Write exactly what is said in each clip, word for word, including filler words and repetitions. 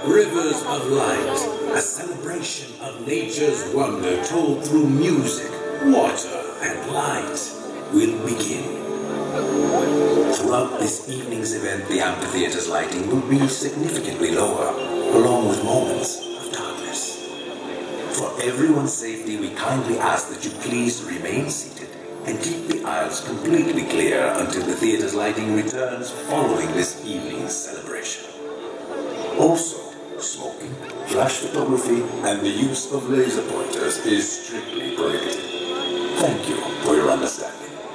Rivers of Light, a celebration of nature's wonder told through music, water, and light, will begin. Throughout this evening's event, the amphitheater's lighting will be significantly lower, along with moments of darkness. For everyone's safety, we kindly ask that you please remain seated and keep the aisles completely clear until the theater's lighting returns following this evening's celebration. Also, smoking, flash photography, and the use of laser pointers is strictly prohibited. Thank you for your understanding.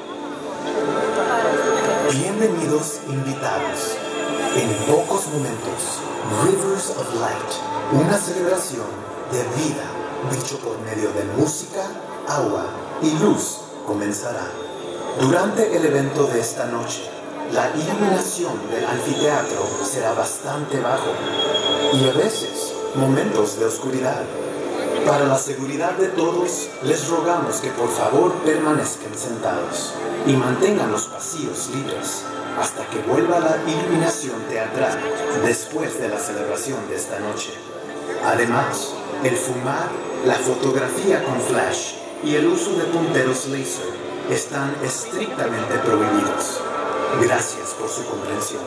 Bienvenidos invitados. En pocos momentos, Rivers of Light, una celebración de vida, dicho por medio de música, agua y luz, comenzará. Durante el evento de esta noche, la iluminación del anfiteatro será bastante bajo y a veces momentos de oscuridad. Para la seguridad de todos, les rogamos que por favor permanezcan sentados y mantengan los pasillos libres hasta que vuelva la iluminación teatral después de la celebración de esta noche. Además, el fumar, la fotografía con flash y el uso de punteros láser están estrictamente prohibidos. Gracias por su comprensión.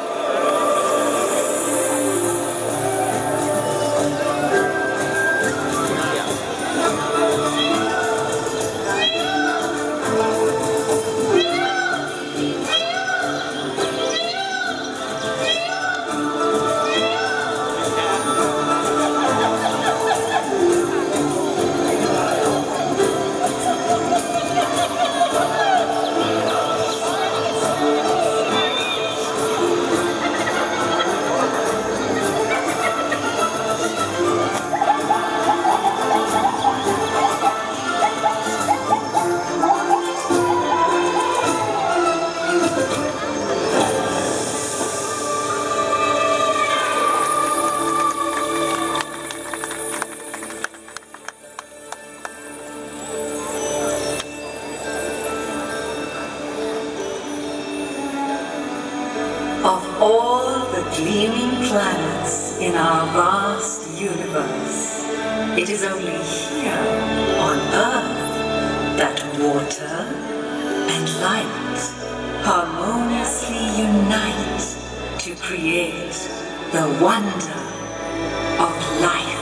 Of all the gleaming planets in our vast universe, it is only here on Earth that water and light harmoniously unite to create the wonder of life.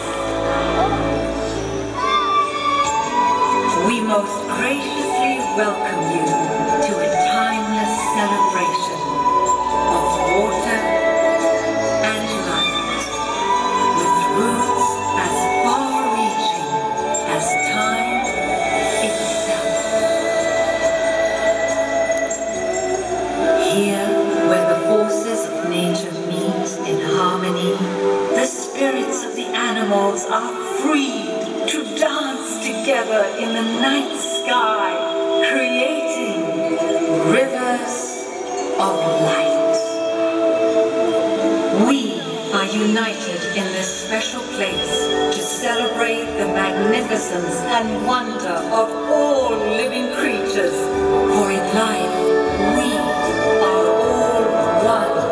We most graciously welcome you to a timeless celebration of water and light, with roots as far-reaching as time itself. Here, where the forces of nature meet in harmony, the spirits of the animals are freed to dance together in the night sky, creating rivers of light. We are united in this special place to celebrate the magnificence and wonder of all living creatures, for in life we are all one.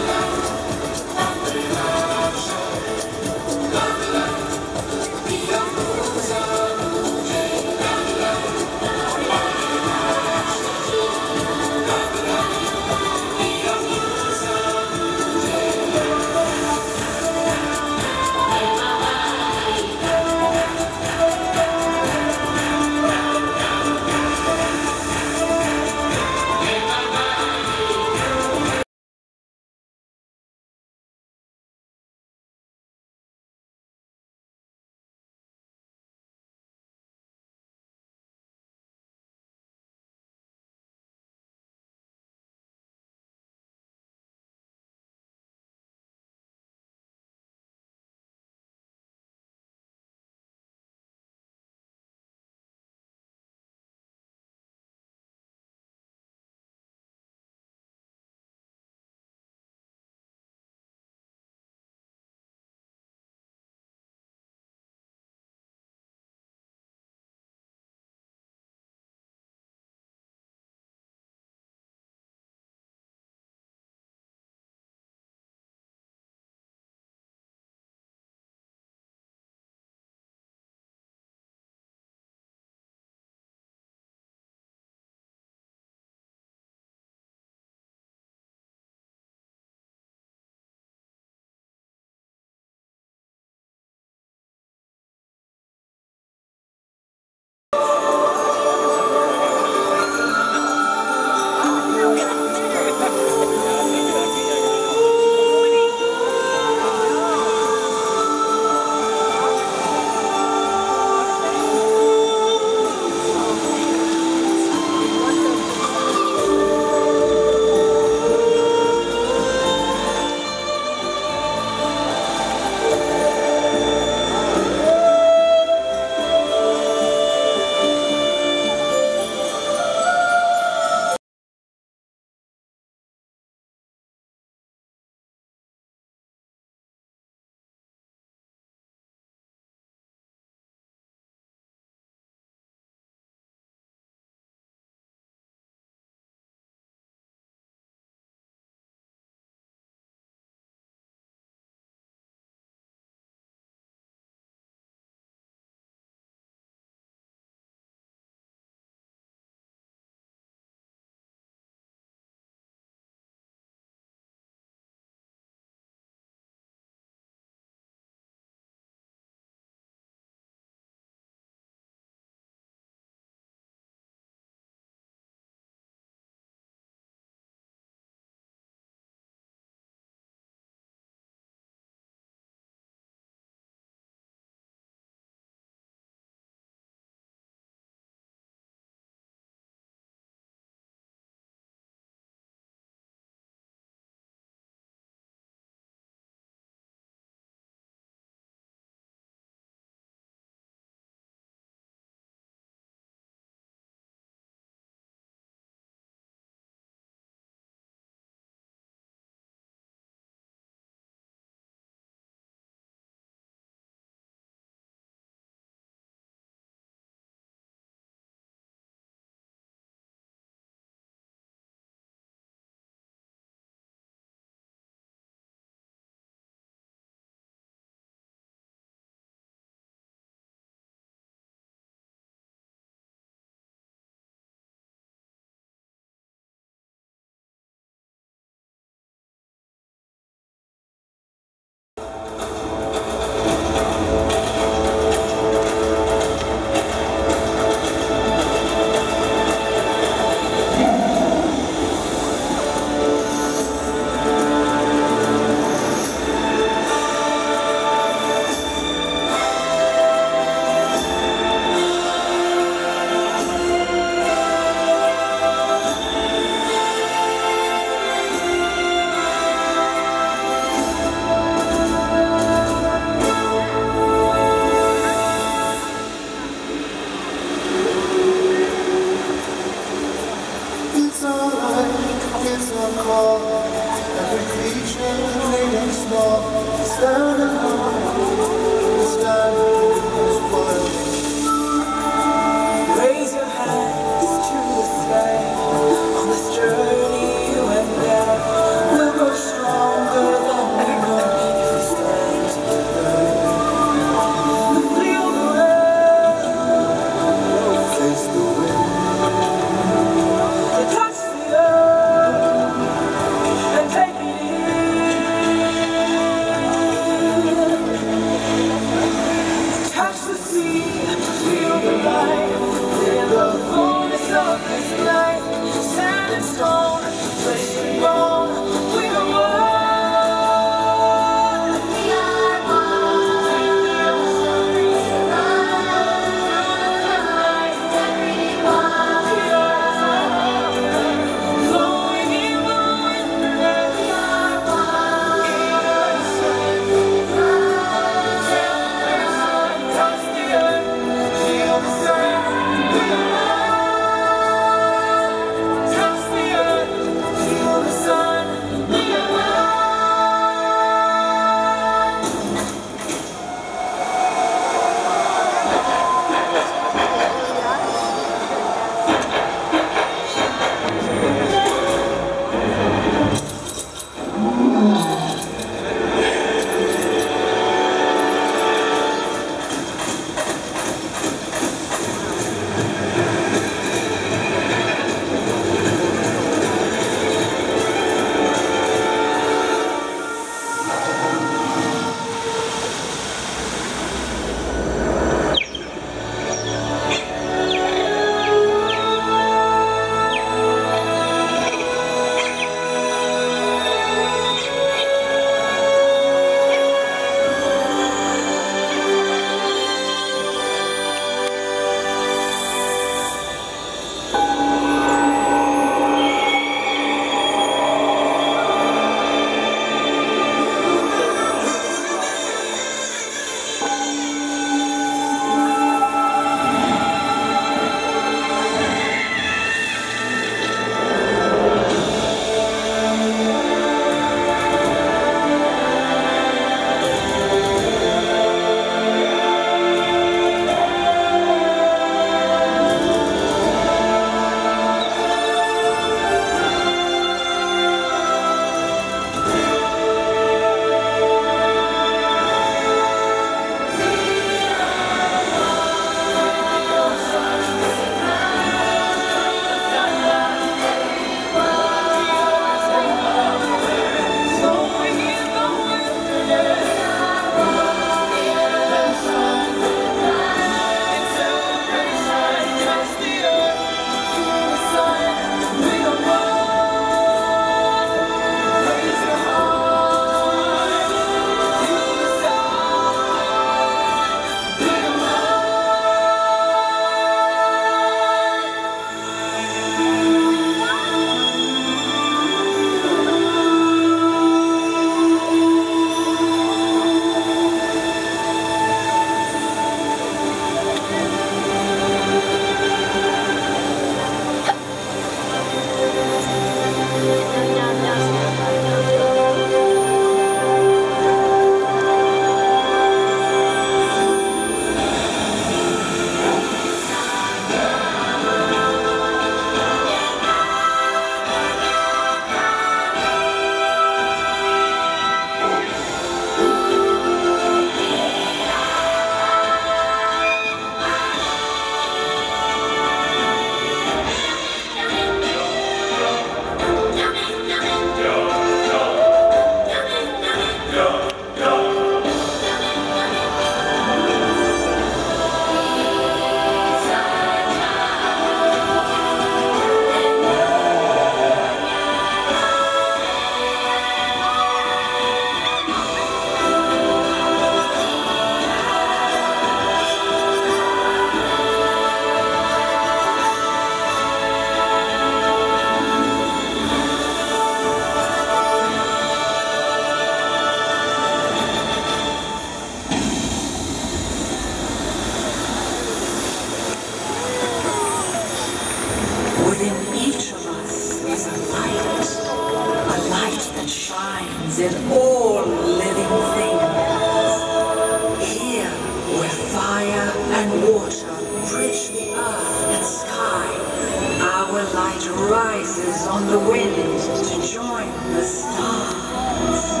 shines in all living things. Here, where fire and water bridge the earth and sky, our light rises on the wind to join the stars.